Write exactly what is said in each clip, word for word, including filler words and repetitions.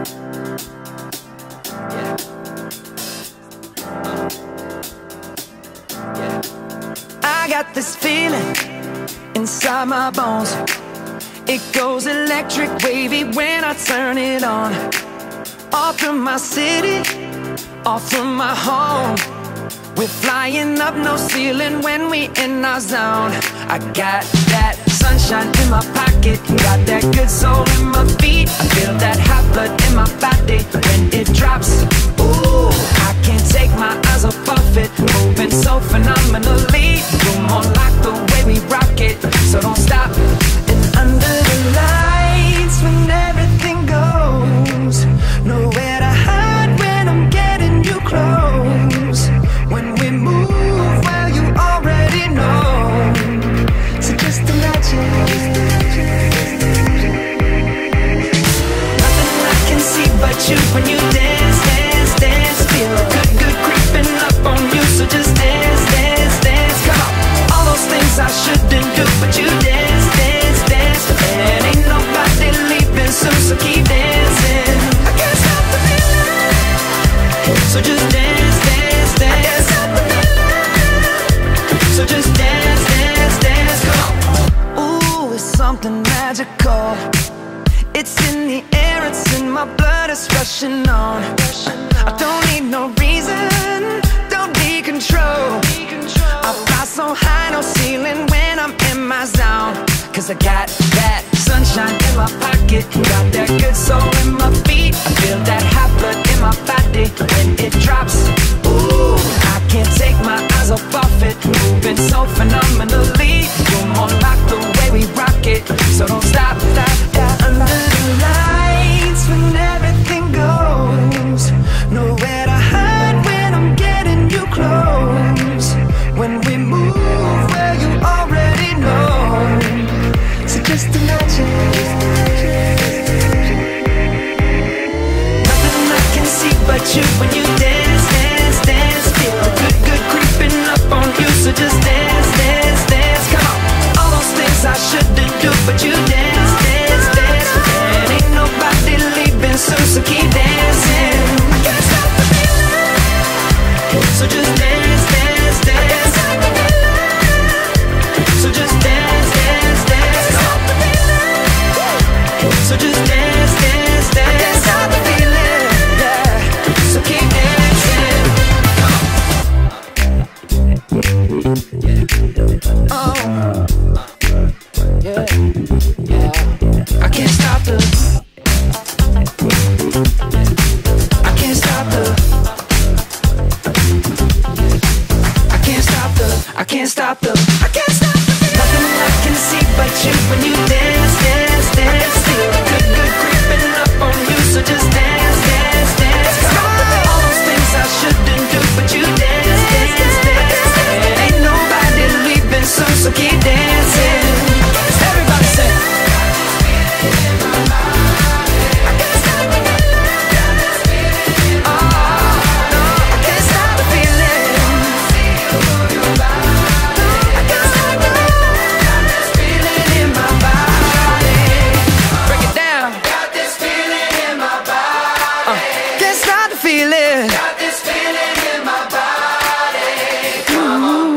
I got this feeling inside my bones. It goes electric wavy when I turn it on. Off from my city, off from my home. We're flying up, no ceiling when we in our zone. I got that sunshine in my pocket, got that good soul in my feet. I feel that hot blood in my body when it drops. Ooh, I can't take my eyes off of it, moving so phenomenally. You're more like the way we rock it, so don't stop. And under the lights when everything goes, nowhere to hide when I'm getting you close. When we move, well, you already know. So just imagine. Nothing I can see but you when you dance, dance, dance. Feel good, good creeping up on you. So just dance, dance, dance. Come on. All those things I shouldn't do, but you dance, dance, dance. And ain't nobody leaving soon, so keep dancing. I can't stop the feeling. So just dance, dance, dance. So just dance, dance, dance, come on. Ooh, it's something magical. It's in the air, it's in my blood, it's rushing on. I don't need no reason, don't need control. I fly so high, no ceiling when I'm in my zone. Cause I got that sunshine in my pocket, got that good soul in my feet. I feel that hot blood in my body when it drops. Ooh, I can't take my eyes off of it, moving so phenomenally. You're more like the way we rock it, so don't stop, stop, stop. Under the lights when everything goes, nowhere to hide when I'm getting you close. When we move, well, you already know. So just imagine. Nothing I can see but you when you dance, dance, dance. Feel good, good creeping up on you. So just dance, dance, dance. Come on. All those things I shouldn't do, but you dance, dance, dance. And ain't nobody leaving soon, so keep dancing. I can't stop the feeling. So just dance, dance, dance. So just dance, dance, dance. So just dance, dance, dance. I can't stop the feeling, yeah. So keep dancing. Oh, yeah, yeah. I can't stop the. I can't stop the. I can't stop the. I can't stop the. I can't stop the. Nothing I can see but you when you dance, dance, dance. Feel good, good creeping up on you. So just dance, dance, dance. Come on. All those things I shouldn't do, but you dance, dance, dance. And ain't nobody leaving soon, so keep dancing. Everybody say. I can't stop the feeling. Oh, no, I can't stop the feeling. I can't stop the feeling in my body. Break it down. Got this feeling in my body. Uh, can't stop the feeling. Got this feeling in my body. Come on.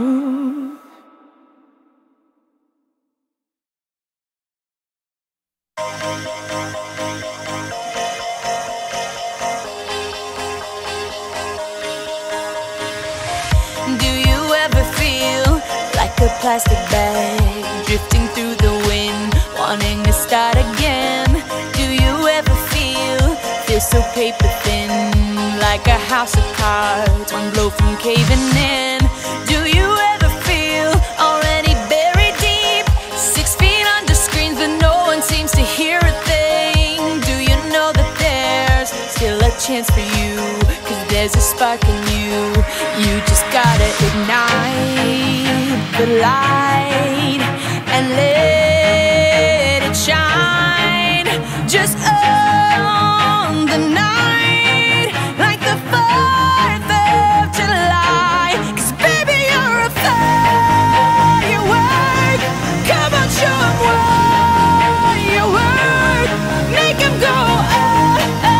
Do you ever feel like a plastic bag drifting through the wind, wanting to start again? Do you ever feel, feel so paper thin, like a house of cards, one blow from caving in? Do you ever feel already buried deep, six feet under screens but no one seems to hear a thing? Do you know that there's still a chance for you, cause there's a spark in you? You just gotta ignite the light and let it shine. Just own the night like the fourth of July. Cause baby, you're a firework. Come on, show 'em what you work. Make 'em go, oh, oh.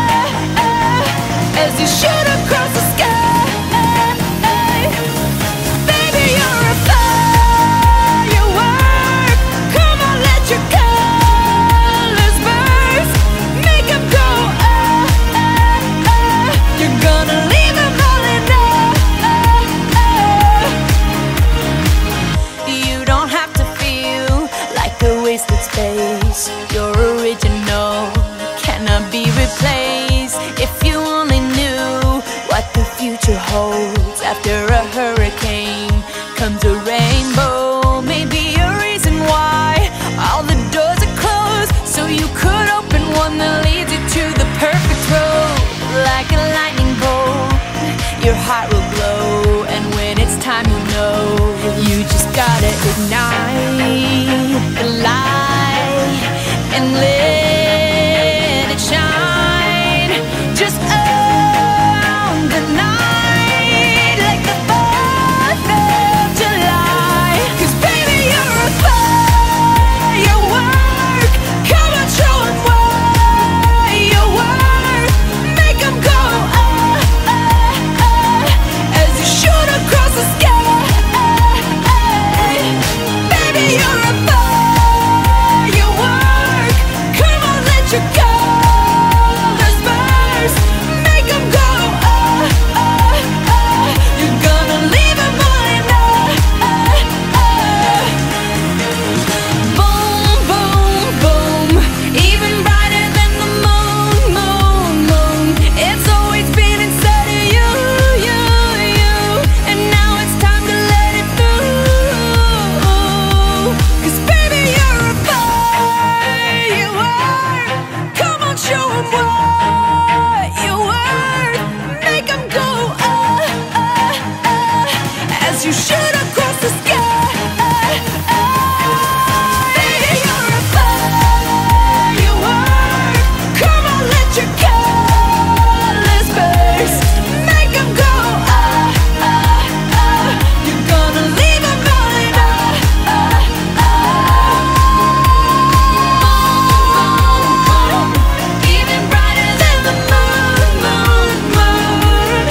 future holds. After a hurricane comes a rainbow. Maybe a reason why all the doors are closed, so you could open one that leads you to the perfect road. Like a lightning bolt, your heart will glow, and when it's time, you know you just gotta ignite the light and let it shine. Just own the night like the fourth of July. 'Cause baby, you're a firework. Come on, show 'em what you're worth. Make 'em go ah, ah, ah, as you shoot across the sky. Baby, you're a firework. Come on, let your colors burst. Make 'em go ah, ah, ah. You're gonna leave 'em all in ah, ah, ah. Boom, boom, boom. Even brighter than the moon, moon, moon. It's always been inside of you, you, you. And now it's time to let it through. 'Cause baby, you're a firework. Come on, show 'em what you're worth. Make 'em go ah, ah, ah, as you shoot across the sky. Baby, you're a firework. Come on, let your colors burst. Make 'em go ah, ah, ah. You're gonna leave 'em all in ah, ah, ah. Boom, boom, boom. Even brighter than the moon, moon, moon.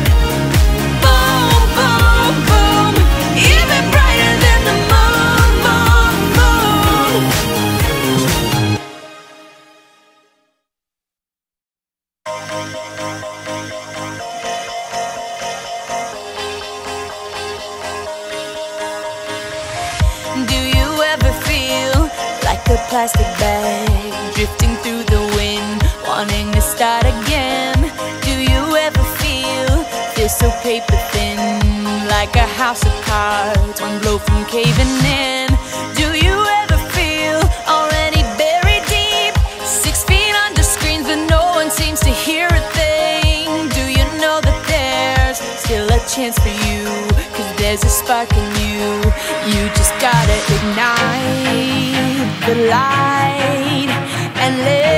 Boom, boom, boom. Even brighter than the moon, moon, moon. Do you ever feel like a plastic bag drifting through the wind, wanting to start again? Do you ever feel, feel so paper thin, like a house of cards, one blow from caving in? Do you ever feel already buried deep, six feet under screens but no one seems to hear a thing? Do you know that there's still a chance for you? 'Cause there's a spark in you. You just gotta ignite the light and let